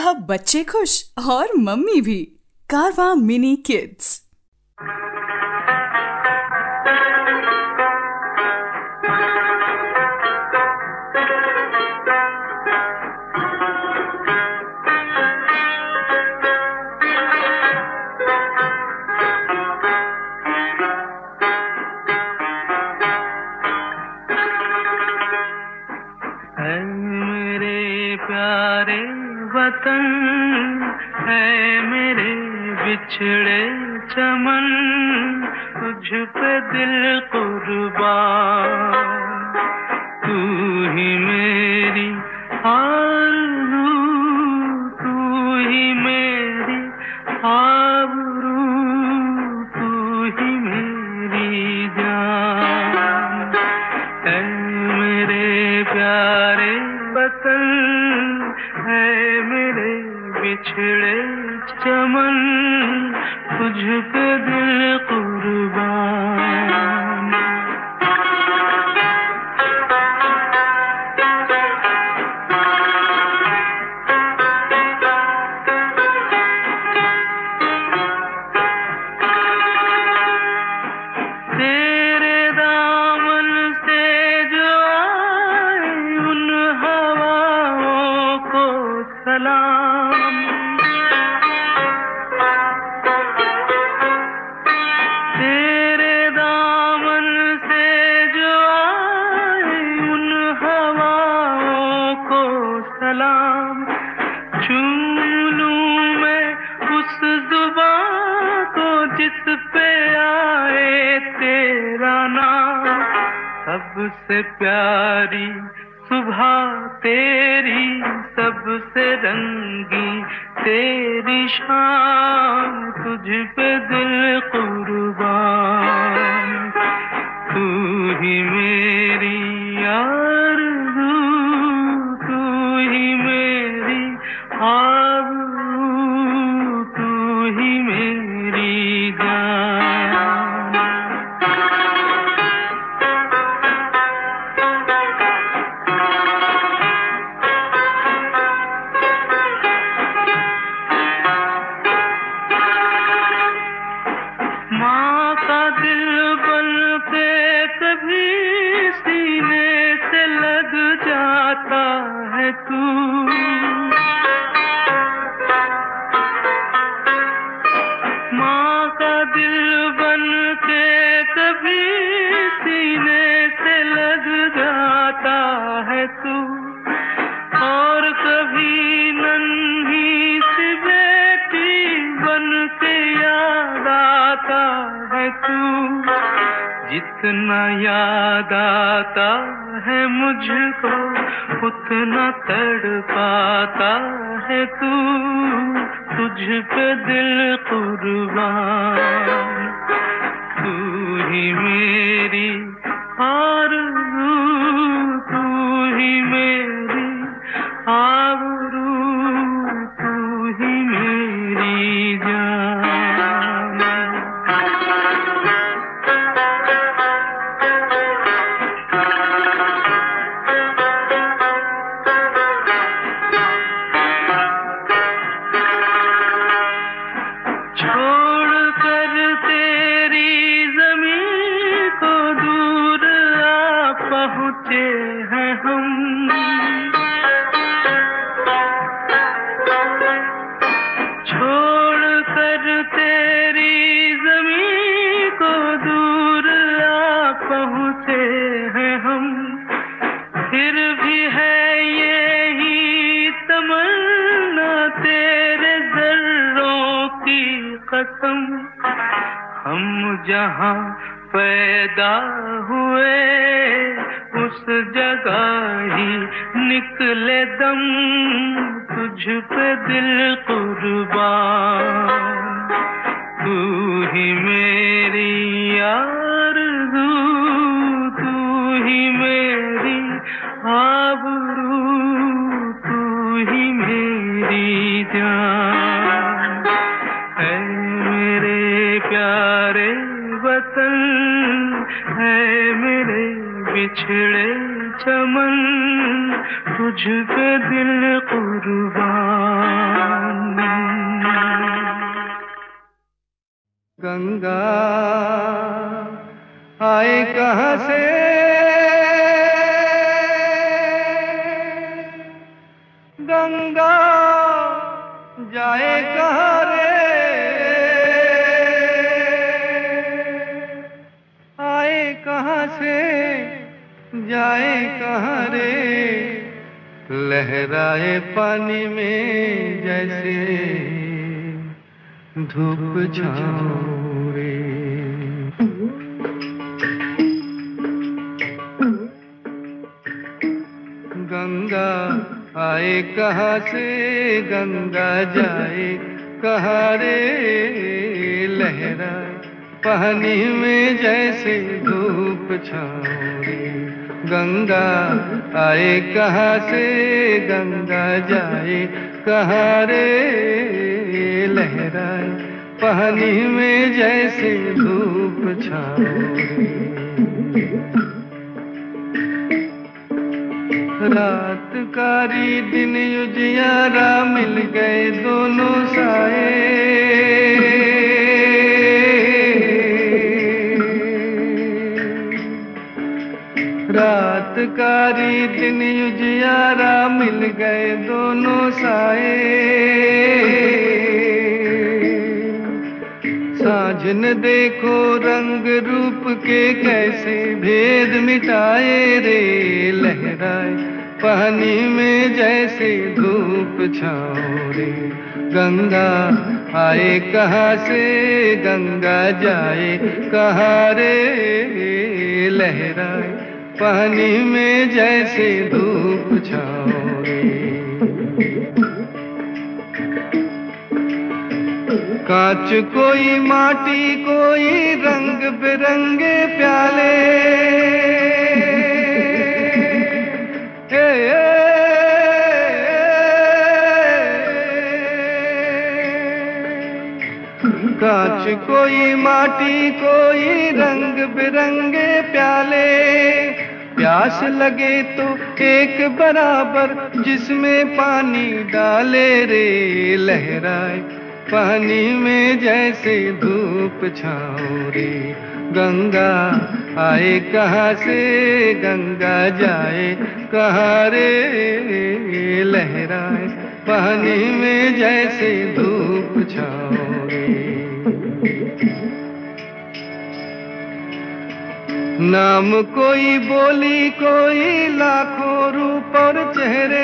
अब बच्चे खुश और मम्मी भी। कारवां मिनी किड्स। प्यारे वतन है मेरे बिछड़े चमन, तुझ पे दिल कुर्बान। तू ही मेरी आरज़ू, तू ही मेरी आबरू, तू ही मेरी जान। ऐ मेरे प्यारे वतन है मेरे बिछड़े चमन, तुझ पे दिल कुर्बान। तेरे दामन से जो आए उन हवाओं को सलाम। तेरे दामन से जो आए उन हवाओं को सलाम। चूम लूं मैं उस जुबां को जिस पे आए तेरा नाम। सबसे प्यारी सुबह तेरी, सबसे रंगी तेरी शाम, तुझ पे दिल कुर्बान। तू ही मेरी आरज़ू, तू ही मेरी आबरू, तू ही मेरी जान। माँ का दिल बन के कभी सीने से लग जाता है तू। माँ का दिल बन के कभी सीने से लग जाता है तू। और कभी नन्ही सी बेटी बन के याद आता है तू। जितना याद आता है मुझको उतना तड़पाता है तू। तुझ पे दिल कुर्बान। तू ही मेरी आरज़ू, तू ही मेरी आबरू, तू ही मेरी जान। छोड़ कर तेरी ज़मीं को दूर आ पहुँचे हैं हम। छोड़ कर तेरी ज़मीं को दूर आ पहुँचे हैं हम। फिर भी है यही तमन्ना तेरे ज़र्रों की कसम। हम जहाँ पैदा हुए उस जगह ही निकले दम। तुझ पे दिल कुर्बान। तू ही मेरी आरज़ू, तू ही मेरी आबरू, तू ही मेरी जान। है मेरे प्यारे वतन है मेरे बिछड़े चमन, तुझ पे दिल कुर्बान। गंगा आए कहाँ से, गंगा जाए कहाँ रे, आए कहाँ से जाए कहाँ रे, लहराए पानी में जैसे धूप छाँव रे। गंगा आए कहाँ से, गंगा जाए कहाँ रे, लहराए पानी में जैसे धूप छाँव रे। गंगा आए कहाँ से, गंगा जाए कहाँ रे, लहराए पानी में जैसे धूप छाँव रे। रात कारी दिन उजियारा मिल गए दोनों साए, रात कारी दिन उजियारा मिल गए दोनों साए। साँझ न देखो रंग रूप के कैसे भेद मिटाए रे, लहराए पानी में जैसे धूप छाँव रे। गंगा आए कहाँ से, गंगा जाए कहाँ रे, लहराए पानी में जैसे धूप छाँव रे। कांच कोई माटी कोई रंग बिरंगे प्याले, कांच कोई माटी कोई रंग बिरंगे प्याले, प्यास लगे तो एक बराबर जिसमें पानी डाले रे, लहराए पानी में जैसे धूप छाँव रे। गंगा आए कहाँ से, गंगा जाए कहाँ रे, लहराए पानी में जैसे धूप छाँव रे। नाम कोई बोली कोई लाखों रूप और चेहरे,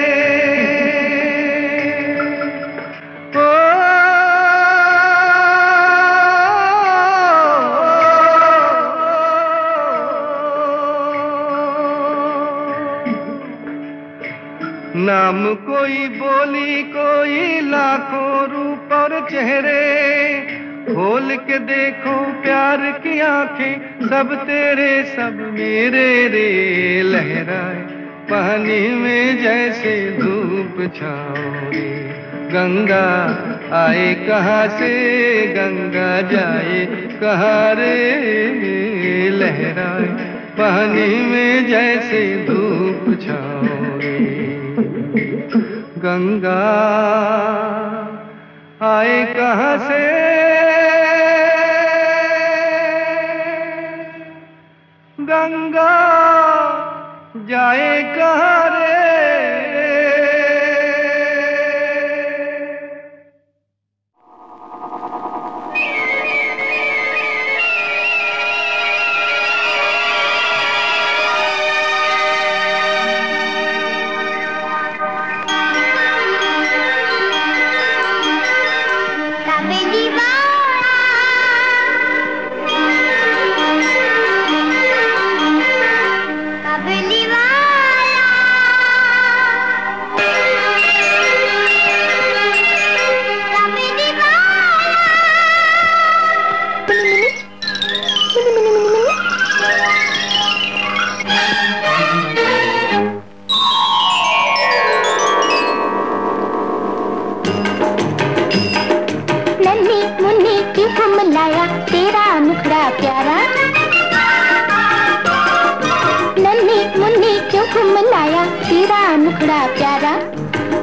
नाम कोई बोली कोई लाखों रूप और चेहरे, खोल के देखो प्यार की आंखें सब तेरे सब मेरे रे, लहराए पानी में जैसे धूप छाँव रे। गंगा आए कहाँ से, गंगा जाए कहाँ रे, लहराए पानी में जैसे धूप छाँव रे। गंगा आए कहाँ से, गंगा जाए कहाँ रे।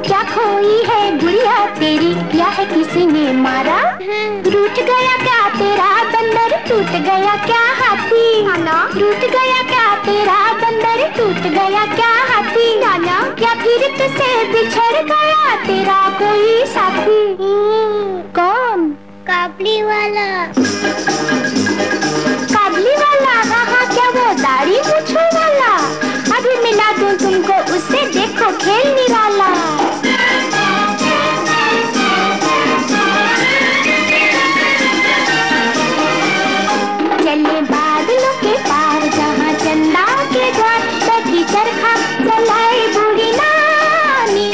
क्या खोई है गुड़िया तेरी, या है किसी ने मारा? रूठ गया क्या तेरा बंदर, टूट गया क्या हाथी? रूठ गया क्या तेरा बंदर, टूट गया क्या हाथी? नाना या फिर तुझसे बिछड़ गया तेरा कोई साथी? कौन? काबली वाला। काबली वाला? हाँ, क्या वो दाढ़ी मूंछों वाला? अभी मिला दूं तुमको उससे, देखो खेल निराला। चले बादलों के पार जहाँ चंदा के द्वार, बैठी चरखा चलाए बूढ़ी नानी।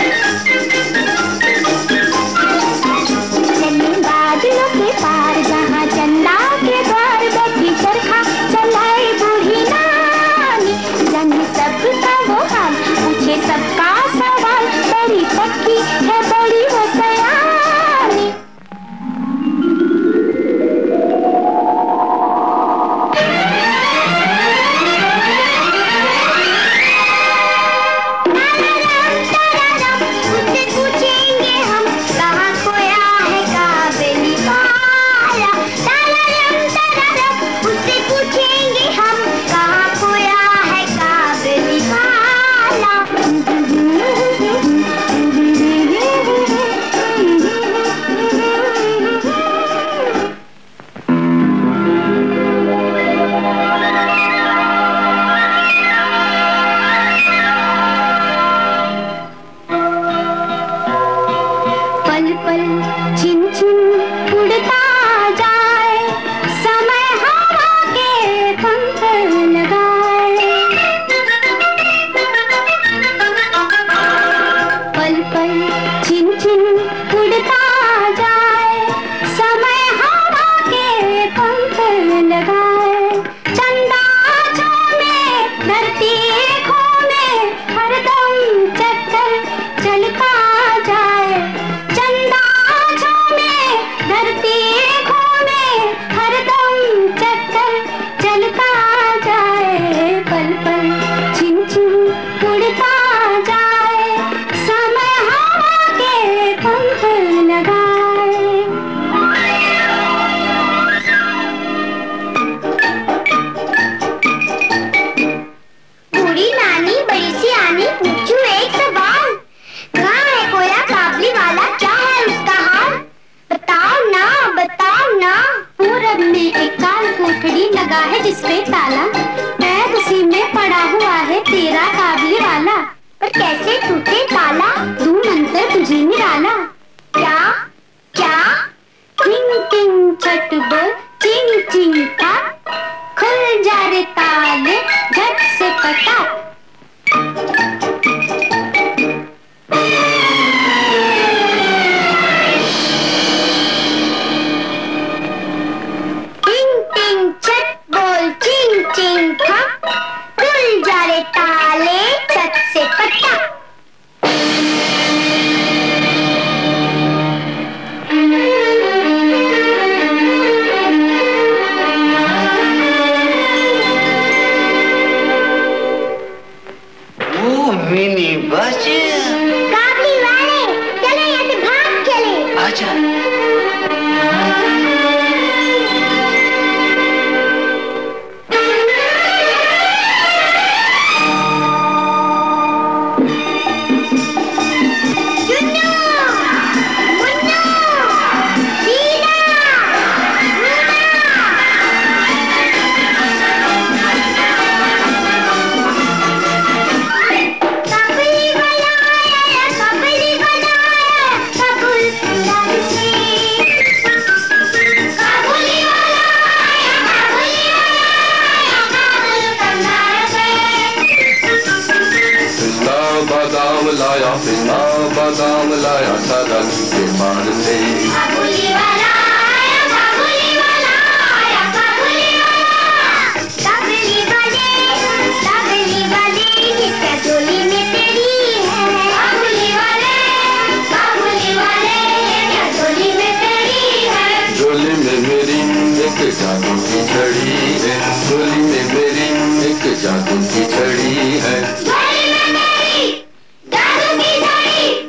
चले बादलों के पार जहाँ चंदा के द्वार, बैठी चरखा चलाए बूढ़ी नानी। जाने सबका वो हाल, पूछे सबका सवाल, बड़ी पक्की है बड़ी वो सयानी। जिसपे ताला, बैग उसी में पड़ा हुआ है तेरा काबली वाला। पर कैसे टूटे ताला, तू मंत्र तुझे निराला। क्या क्या? टिंग टिंग छट बोल, चिंग चिंग का, खुल जा रे ताले झट से पटा। पिस्ता बादाम लाया सादा के पान से। काबुली वाला आया, काबुली वाला आया, काबुली वाला। काबुली वाले क्या झोली में तेरी है? काबुली वाले क्या झोली में तेरी है? झोली में मेरी एक जादू की छड़ी है, झोली में मेरी एक जादू की छड़ी है। झोली में मेरी जादू की छड़ी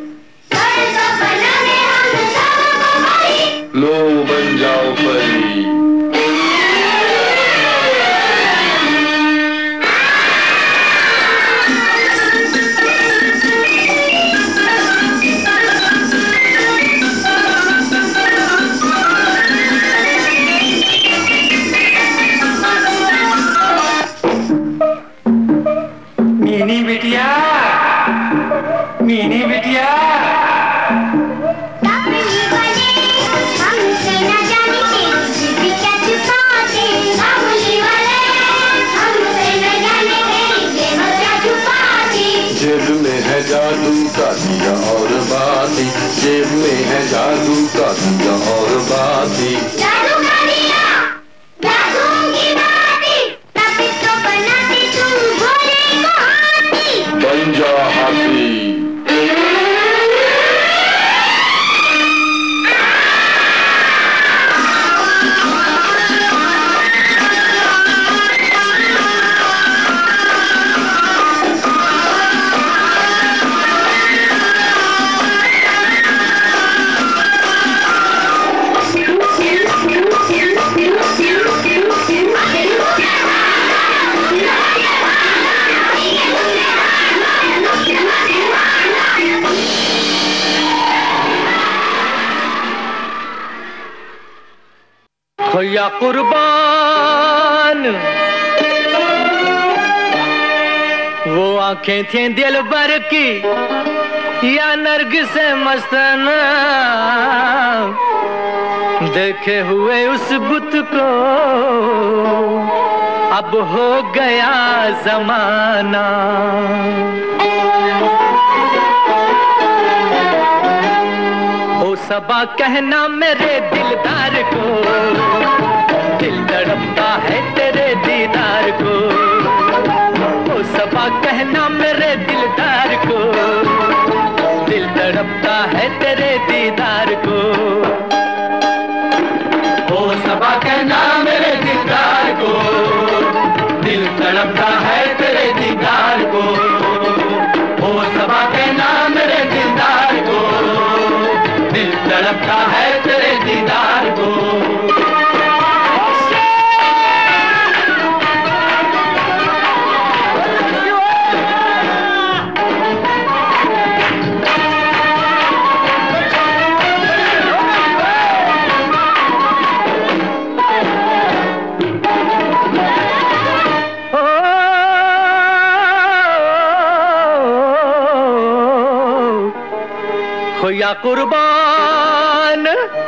साथी, जेब में है जादू का दिया और बाती। जादू का दिया, जादू की बाती, तभी तो बनाती तुम भोले को हाथी। बन जा हाथी। खोया कुर्बान वो आंखें थी दिल भर की या नरगिस मस्ताना, देखे हुए उस बुत को अब हो गया जमाना। ओ सबा कहना मेरे दिलदार को, दिल तड़पता है तेरे दीदार को। ओ सबा कहना मेरे दिलदार को, दिल तड़पता है तेरे दीदार को। ओ सबा कहना मेरे दिलदार को, दिल तड़पता है तेरे दीदार को। ओ सबा कहना मेरे दिलदार को, दिल तड़पता है तेरे दीदार को। खोया कुर्बान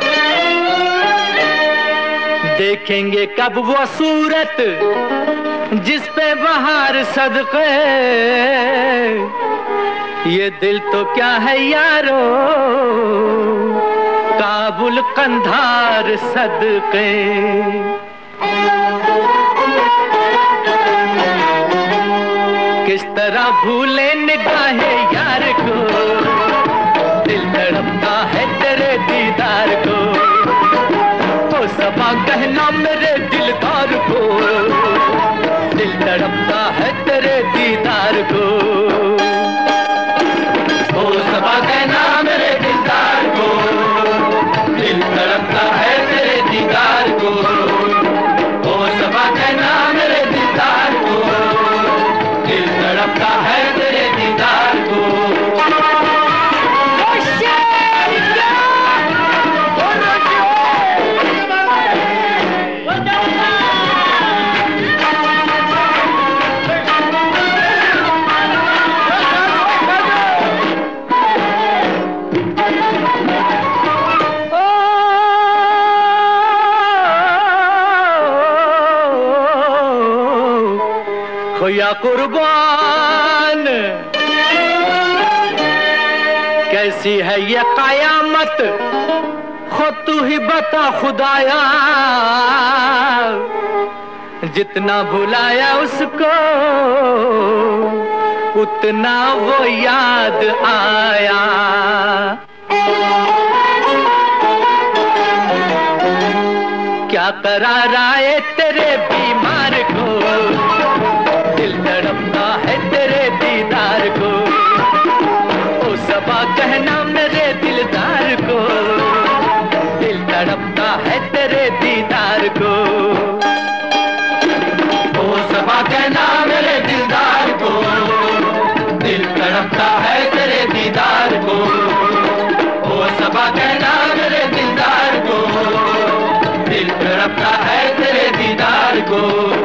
देखेंगे कब वो सूरत जिस पे बहार सदके, ये दिल तो क्या है यारो काबुल कंधार सदके। किस तरह भूले निगाहे यार को, दिल तड़पता है तेरे दीदार को। ओ सबा कहना मेरे दिलदार को, दिल तड़पता है तेरे दीदार को। ओ सबा कहना मेरे दिलदार को, दिल तड़पता है तेरे दीदार को। ओ सबा कहना मेरे दिलदार को, दिल तड़पता है तेरे दीदार को। खोया कुर्बान कैसी है ये कयामत, खुद तू ही बता खुदाया। जितना भुलाया उसको उतना वो याद आया। क्या कराराए तेरे बीमार को, दिल तड़पता है तेरे दीदार को। ओ सबा कहना मेरे दिलदार को, दिल तड़पता है तेरे दीदार को। ओ सबा कहना मेरे दिलदार को, दिल तड़पता है तेरे दीदार को। ओ सबा कहना मेरे दिलदार को, दिल तड़पता है तेरे दीदार को।